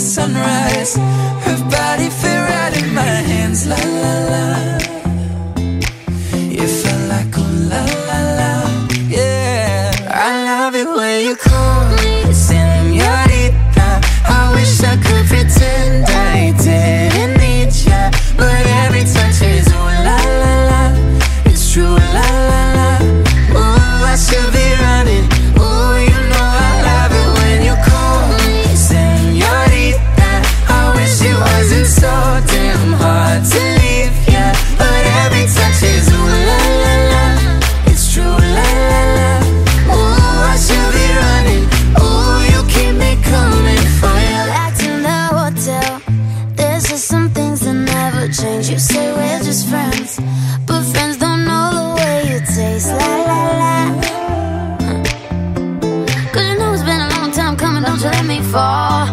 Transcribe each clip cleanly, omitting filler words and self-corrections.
sunrise. Her body fit right in my hands, la la la. You felt like oh la la la, yeah. I love it when you call me Señorita. I wish I could pretend I didn't need ya, but every touch is ooh la la la. It's true la la la. Ooh, I should be running. Ooh, you know I love it when you call me Señorita. I wish it wasn't so damn hard to leave ya, but every touch is ooh la la la. It's true la la la. Ooh, I should be running. Ooh, you keep me coming for ya. Back to the hotel. There's just some things that never change. You say we're just friends, but friends don't know the way you taste. La la la. Cause you know it's been a long time coming. Don't you let me fall.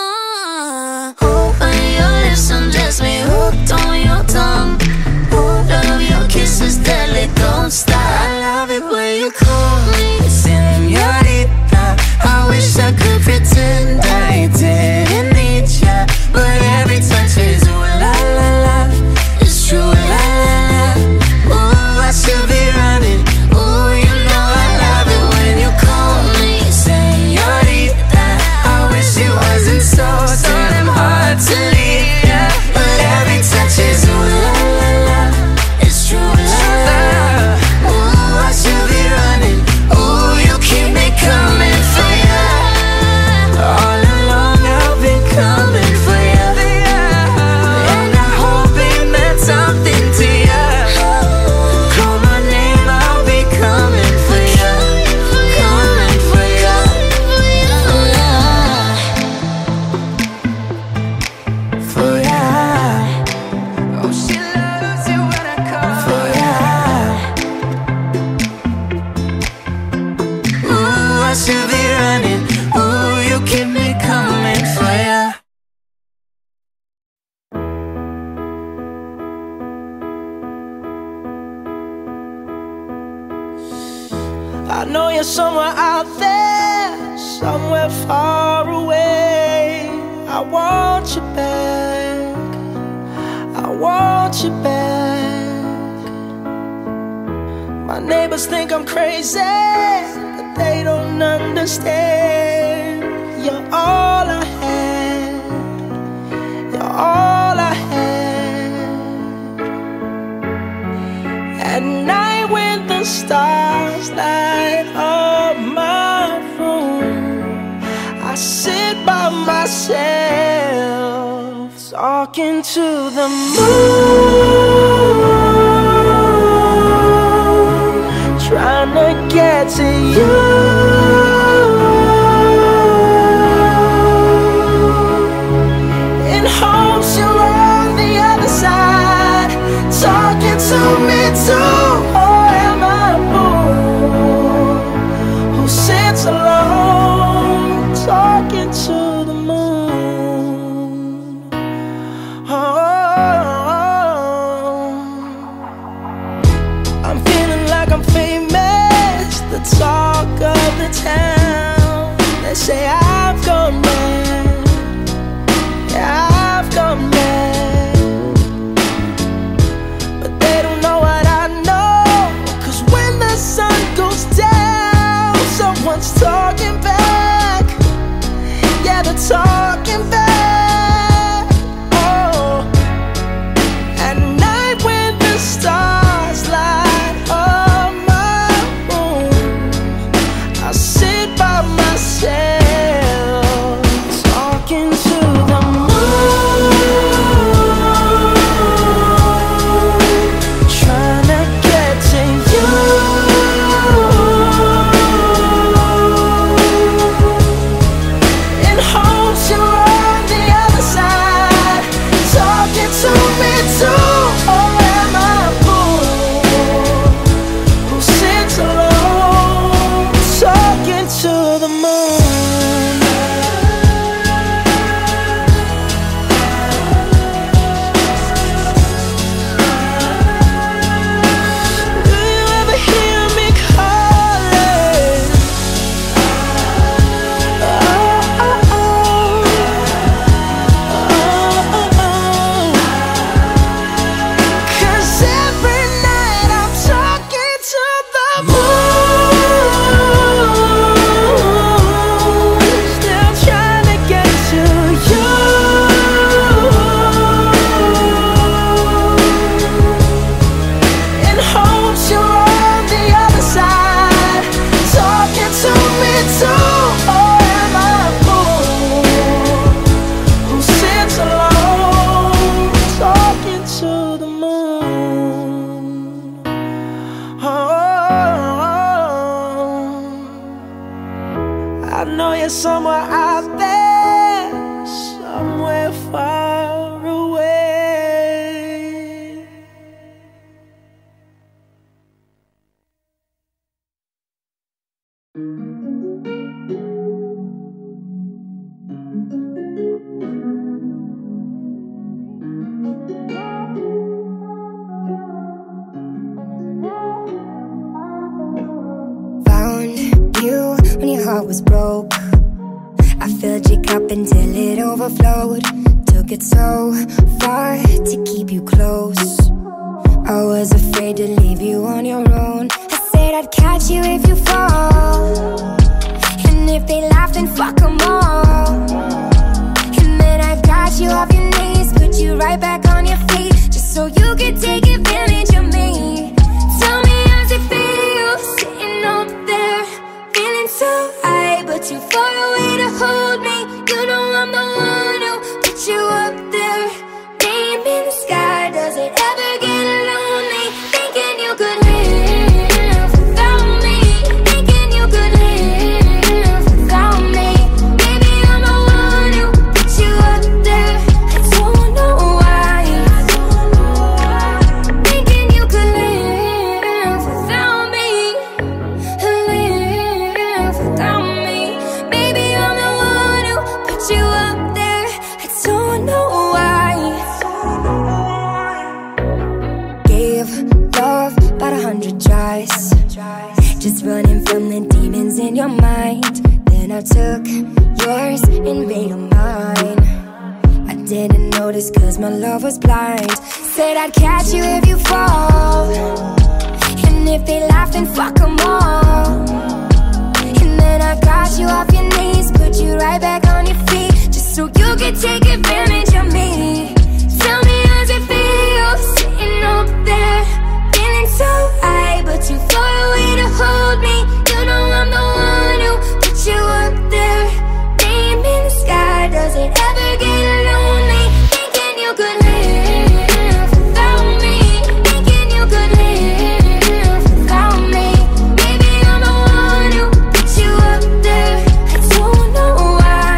When your lips undress me, hooked on your tongue. Love your kisses deadly, don't stop. I love it when you call me Señorita. I wish I could pretend I didn't need ya, but every touch is ooh la la la. It's true la la la. Ooh, I should be running. Ooh, you know I love it when you call me Señorita. I wish it wasn't so damn hard to leave ya, but every touch is ooh la la la. It's true la la. Ooh, I should be running. Ooh, you keep me coming for ya. All along I've been coming for ya, and I hope it meant something to ya. Call my name, I'll be coming for ya, coming for ya. For ya. Oh, she loves it when I call for ya. Ooh, I should be running. Ooh, you keep me coming for ya. I know you're somewhere out there, somewhere far away. I want you back, I want you back. My neighbors think I'm crazy, but they don't understand. You're all I had, you're all I had. At night when the stars light up my room, I sit by myself, talking to the moon, trying to get to you. In hopes you're on the other side, talking to me too. Or am I a fool who sits alone, talking to the moon? I'm feeling like I'm famous, the talk of the town. They say I've gone mad, yeah, I've gone mad, but they don't know what I know. Cause when the sun goes down, someone's talking back. Yeah, they're talking back. Oh, at night when the stars light up my room, I sit by myself, here somewhere out there, somewhere far away. Found you when your heart was broke. I filled your cup until it overflowed. Took it so far to keep you close. I was afraid to leave you on your own. I said I'd catch you if you fall, and if they laugh then fuck them all. And then I got you off your knees, put you right back on your feet, just so you could take advantage of me. Tell me how's it feel, sitting up there, feeling so high, but too far away to hold me. You know I'm the one who put you up there, name in the sky. Does it ever get lonely, thinking you could live without me, thinking you could live without me? Baby, I'm the one who put you up there. I don't know why, thinking you could live without me, live without me. Baby, I'm the one who put you up there. I don't know why. Gave love about 100 tries, just running from the demons in your mind. Then I took yours and made them mine. I didn't notice cause my love was blind. Said I'd catch you if you fall, and if they laugh then fuck them all. And then I got you off your knees, put you right back on your feet, just so you could take advantage of me. Tell me how's it feel, sitting up there, feeling so high, but too far away to hold me. You know I'm the one who put you up there, name in the sky. Does it ever get lonely, thinking you could live without me, thinking you could live without me? Baby, I'm the one who put you up there. I don't know why,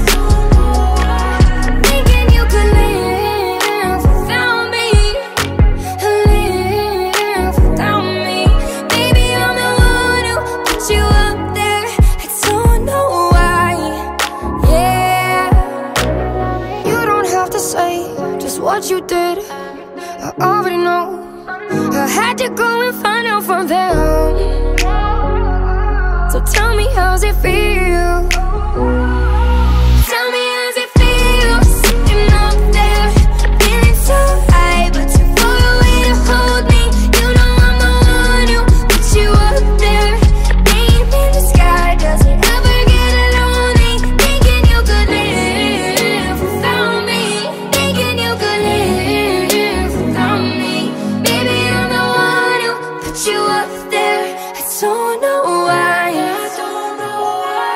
thinking you could live without me, live without me. Baby, I'm the one who put you up there. I don't know why, yeah. You don't have to say just what you did, I already know. I had to go and find out from them. So tell me how's it feel, tell me how's it feel, sitting up there, feeling so high, but too far away to hold me. You know I'm the one who put you up there, name in the sky. Does it ever get lonely, thinking you could live without me, thinking you could live without me? Baby, I'm the one who put you up there. I don't know why, I don't know why.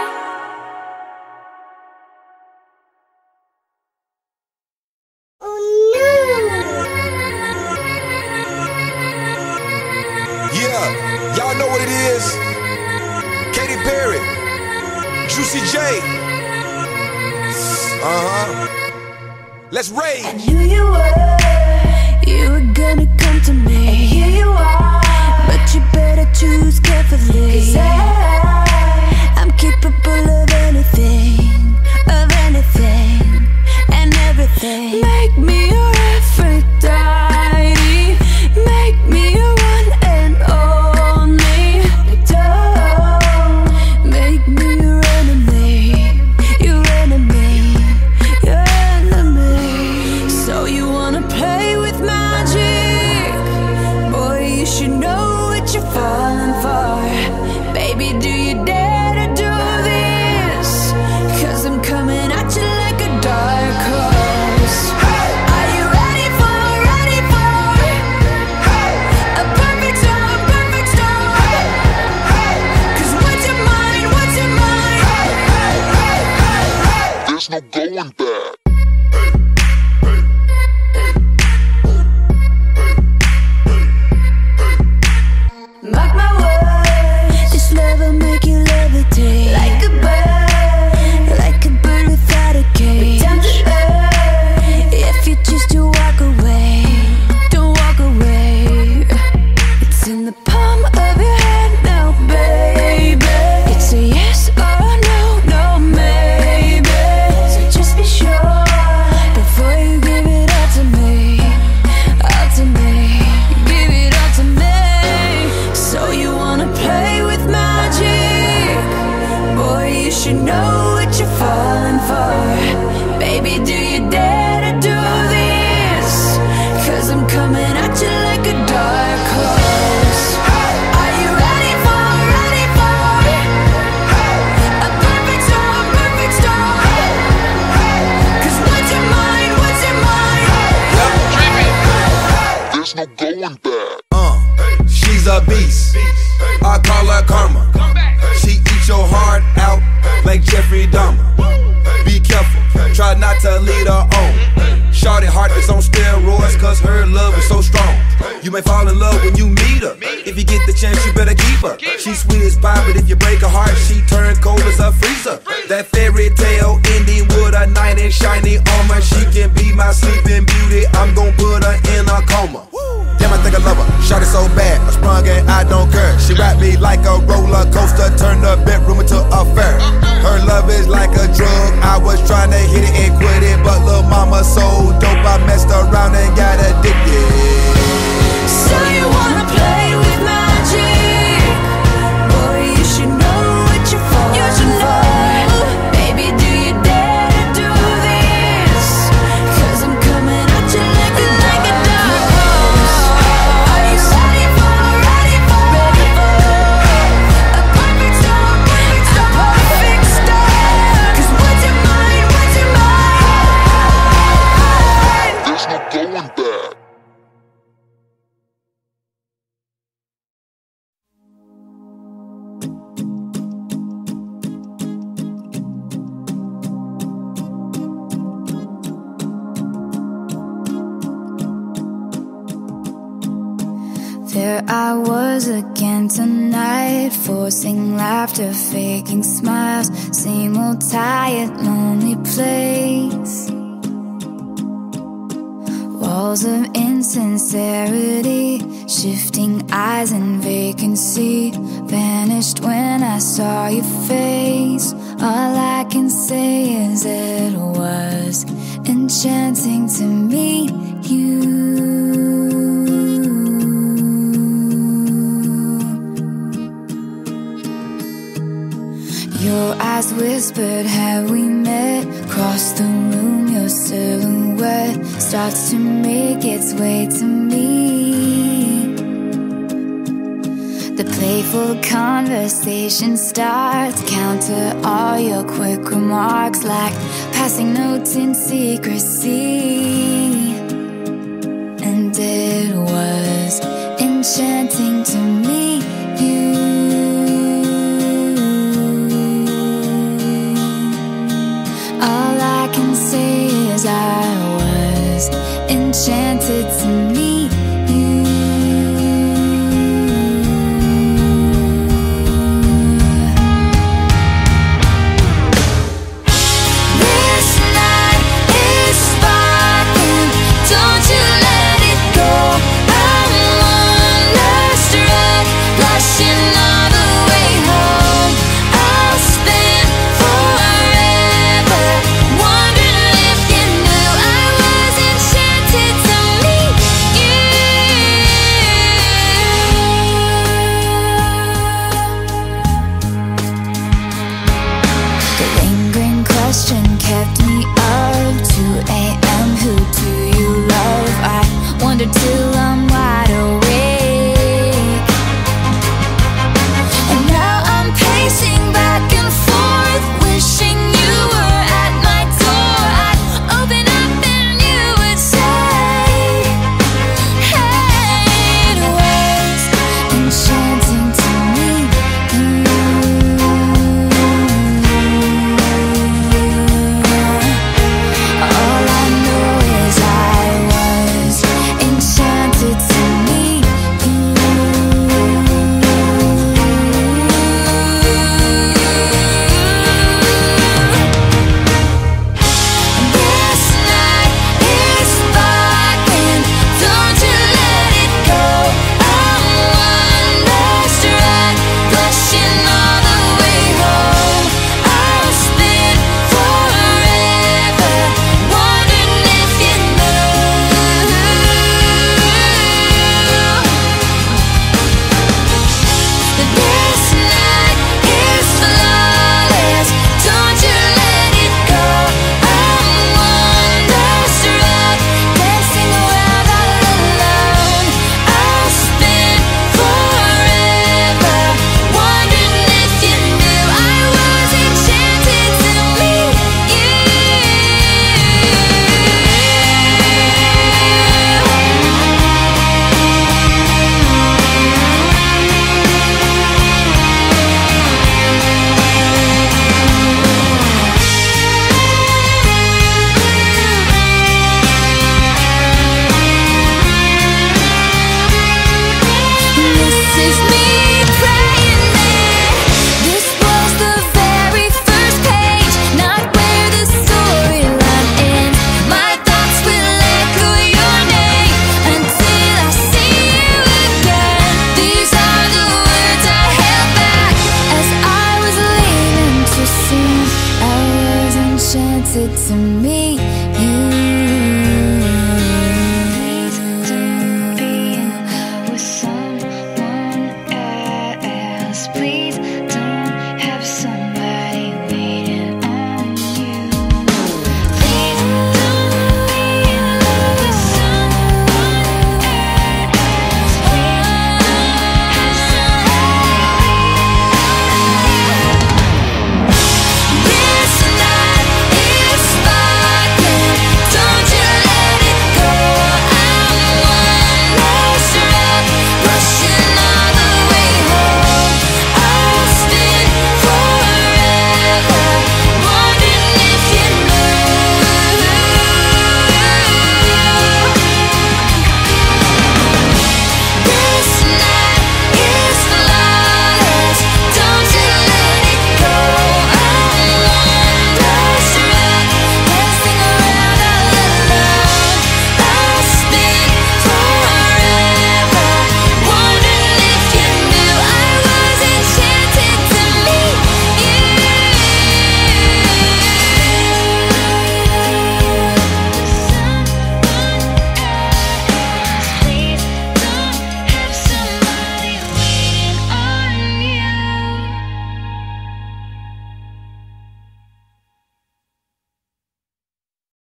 Yeah, y'all know what it is. Katy Perry, Juicy J. Let's rage. I knew you were gonna come to me, and here you are. But you better choose carefully, 'cause I'm capable of anything, and everything. Make me your Aphrodite, make me your one and only. Don't make me your enemy, your enemy, your enemy. So you wanna play with magic, She's a beast, I call her karma. She eats your heart out like Jeffrey Dahmer. Be careful, try not to lead her on. Shorty heart is on steroids, cause her love is so strong. You may fall in love when you meet her. If you get the chance, you better keep her. She's sweet as pie, but if you break her heart, she turn cold as a freezer. That fairy tale ending with a knight in shiny armor. She can be my sleeping beauty, I'm gon' put her in a coma. Damn, I think I love her, shot it so bad, I sprung and I don't care. She wrapped me like a roller coaster, turned the bedroom into a fair. Her love is like a drug, I was trying to hit it and quit it, but lil' mama so dope, I messed around and got addicted. So you wanna play with magic? Boy, you should know what you're falling for. You should know. Baby, do you dare to do this? Cause I'm coming at you like a dark horse. Are you ready for a perfect storm? A perfect storm. Cause what's your mind? There's no going back. There I was again tonight, forcing laughter, faking smiles. Same old tired, lonely place. Walls of insincerity, shifting eyes and vacancy. Vanished when I saw your face. All I can say is it was enchanting to meet you. Your eyes whispered, have we met? Across the room, your silhouette starts to make its way to me. The playful conversation starts, counter all your quick remarks like passing notes in secrecy. And it was enchanting to meet you. All I can say is I was enchanted to